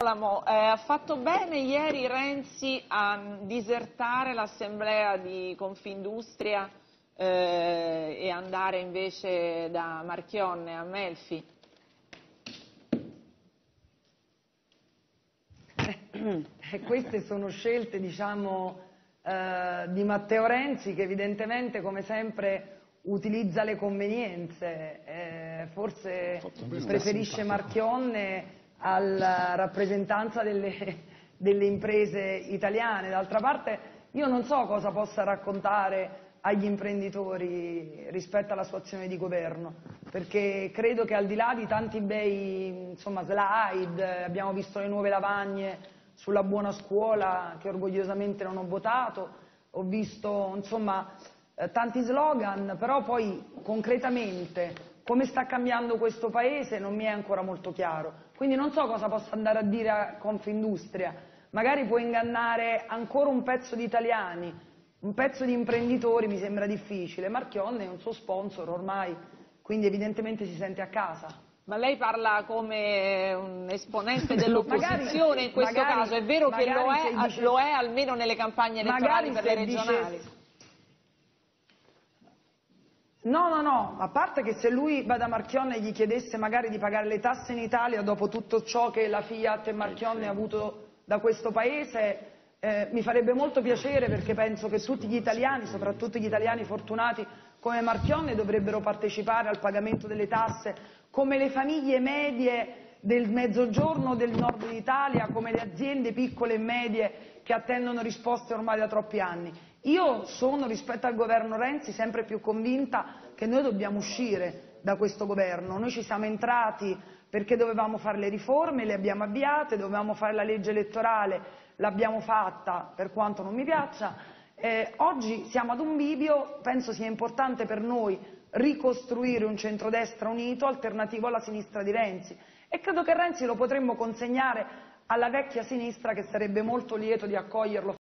Ha fatto bene ieri Renzi a disertare l'assemblea di Confindustria e andare invece da Marchionne a Melfi? Queste sono scelte, diciamo, di Matteo Renzi, che evidentemente, come sempre, utilizza le convenienze, forse preferisce Marchionne alla rappresentanza delle imprese italiane. D'altra parte io non so cosa possa raccontare agli imprenditori rispetto alla sua azione di governo, perché credo che al di là di tanti bei, insomma, slide, abbiamo visto le nuove lavagne sulla buona scuola che orgogliosamente non ho votato, ho visto, insomma, tanti slogan, però poi concretamente come sta cambiando questo paese non mi è ancora molto chiaro. Quindi non so cosa possa andare a dire a Confindustria, magari può ingannare ancora un pezzo di italiani, un pezzo di imprenditori, mi sembra difficile. Marchionne è un suo sponsor ormai, quindi evidentemente si sente a casa. Ma lei parla come un esponente dell'opposizione in questo caso, è vero che lo è almeno nelle campagne elettorali per le regionali? No, a parte che se lui va da Marchionne e gli chiedesse magari di pagare le tasse in Italia dopo tutto ciò che la Fiat e Marchionne ha avuto da questo paese, mi farebbe molto piacere, perché penso che tutti gli italiani, soprattutto gli italiani fortunati come Marchionne, dovrebbero partecipare al pagamento delle tasse, come le famiglie medie del mezzogiorno del nord d'Italia, come le aziende piccole e medie che attendono risposte ormai da troppi anni. Io sono, rispetto al governo Renzi, sempre più convinta che noi dobbiamo uscire da questo governo. Noi ci siamo entrati perché dovevamo fare le riforme, le abbiamo avviate, dovevamo fare la legge elettorale, l'abbiamo fatta, per quanto non mi piaccia. Oggi siamo ad un bivio, penso sia importante per noi ricostruire un centrodestra unito, alternativo alla sinistra di Renzi, e credo che Renzi lo potremmo consegnare alla vecchia sinistra, che sarebbe molto lieto di accoglierlo